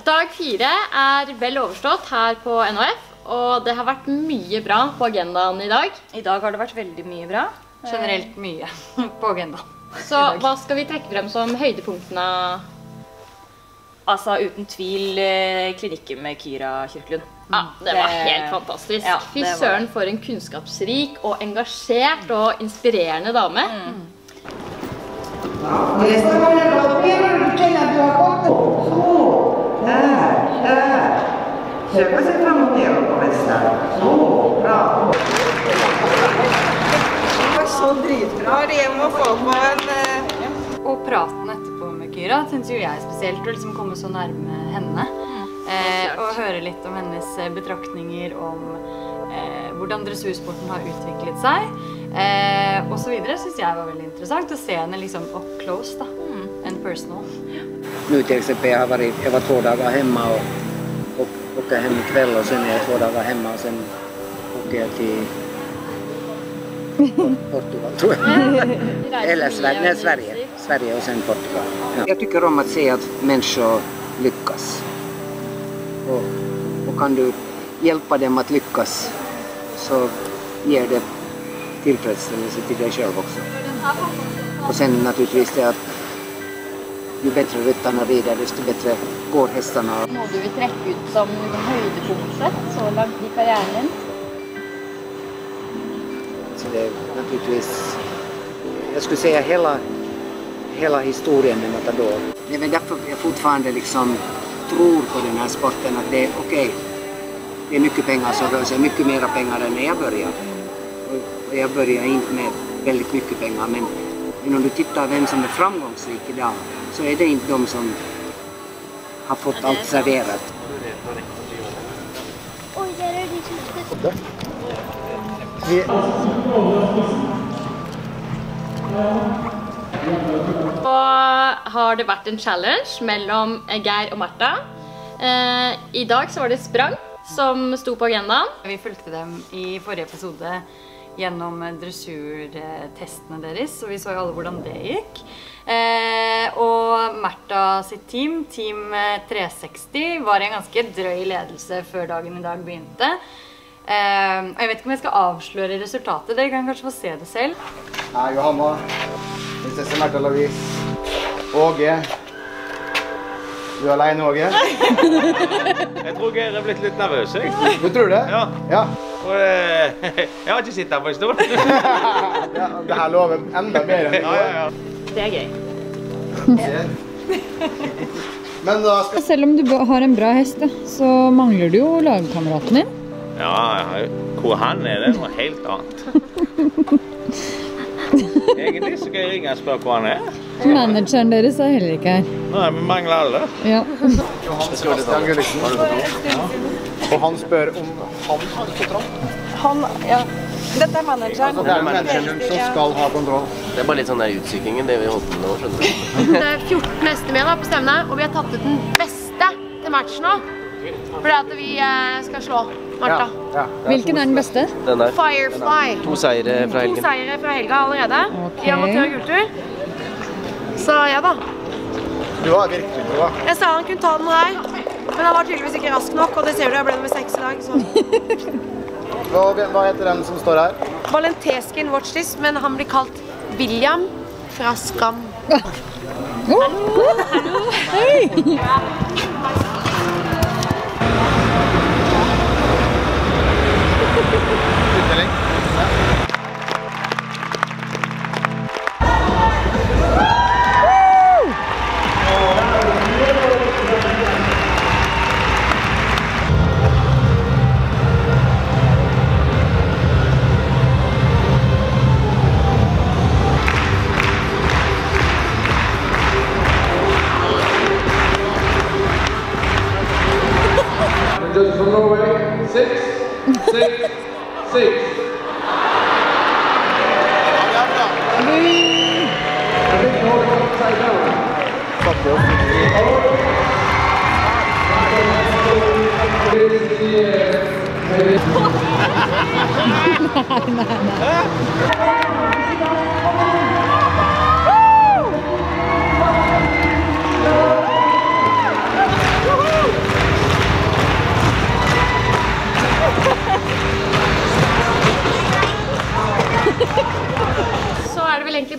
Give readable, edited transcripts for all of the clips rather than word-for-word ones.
Dag 4 vel overstått her på NHF, og det har vært mye bra på agendaen i dag. I dag har det vært veldig mye bra. Generelt mye på agendaen. Så hva skal vi trekke frem som høydepunktene? Altså uten tvil klinikken med Kyra Kyrklund. Ja, det var helt fantastisk. Ja, Fy søren for en kunnskapsrik og engasjert og inspirerende dame. Nästa gång jag blockerar känner att du har gått så. Där. Söka sig framåt neråt på vänster. Så, bra. Det var så dritbra. Det må få på en... Og praten etterpå med Kyra synes jo jeg spesielt å liksom komme så nærme henne. Og høre litt om hennes betraktninger om hvordan dressursporten har utviklet seg. Og så videre synes jeg var veldig interessant å se henne liksom up close da, and personal. Nu till exempel jag var 2 dagar hemma och åker hem ikväll och sen är jag 2 dagar hemma och sen åker jag till Portugal tror jag. Eller Sverige och sen Portugal. Ja. Jag tycker om att se att människor lyckas. Och kan du hjälpa dem att lyckas så ger det tillfredsställelse till dig själv också. Och sen naturligtvis det att ju bättre ryttarna rider desto bättre går hästarna. Noe du vil trekke ut som høydepunktet så langt i karrieren din? Så det är naturligtvis, jag skulle säga hela historien med Matador. Det är därför jag fortfarande liksom tror på den här sporten att det är okej. Det är mycket pengar som rör sig, mycket mera pengar än när jag började. Och jag började inte med väldigt mycket pengar, men om du tittar vem som är framgångsrik idag så är det inte de som har fått allt serverat. Oj, där är det Og har det vært en challenge mellom Geir og Martha. I dag så var det sprang som sto på agendaen. Vi fulgte dem i forrige episode gjennom dressurtestene deres, og vi så jo alle hvordan det gikk. Og Martha sitt team 360, var i en ganske drøy ledelse før dagen i dag begynte. Og jeg vet ikke om jeg skal avsløre resultatet, dere kan kanskje få se det selv. Hei, Johanna. Prinsesse Märtha Louise. Åge. Du er alene, Åge? Jeg tror Geir er blitt litt nervøs, jeg. Du tror det? Ja. Ja. Og jeg har ikke sittet her på en stund. Ja, det her lover enda mer enn det går. Ja. Det er gøy. Men da skal... Selv om du har en bra hest, så mangler du jo lagkameraten din. Ja, hvor han er, det er noe helt annet. Egentlig så kan jeg ringe og spørre hvor han er. Manageren deres er heller ikke her. Nei, vi mangler alle. Ja. Johan Sebastian Gulliksen. Og han spør om han har kontroll. Han, ja. Dette er manageren. Altså, det er manageren som skal ha kontroll. Det er bare litt sånn der utsykkingen, det vi holdt på nå, skjønner du. Det er 14 hester med da, på stevne, og vi har tatt ut den beste til match nå. Fordi at vi skal slå Martha. Ja. Hvilken er den beste? Den der. Firefly. 2 seire fra helgen. 2 seire fra helga allerede. Ok. I amatør-gulltur. Så ja da. Du har virkelig bra. Jeg sa han kunne ta den her, men han var tydeligvis ikke rask nok, og det ser du, jeg ble nummer 6 i dag. Så. Hva heter den som står her? Valenteskin Watch This, men han blir kalt William fra Skam. Hallo! Hei! Utdeling. Just from Norway, 6, 6, 6.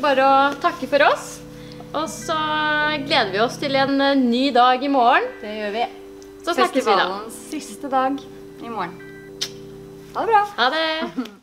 bare å takke for oss. Og så gleder vi oss til en ny dag i morgen. Det gjør vi. Så snakkes vi da. Festivalens siste dag i morgen. Ha det bra. Ha det.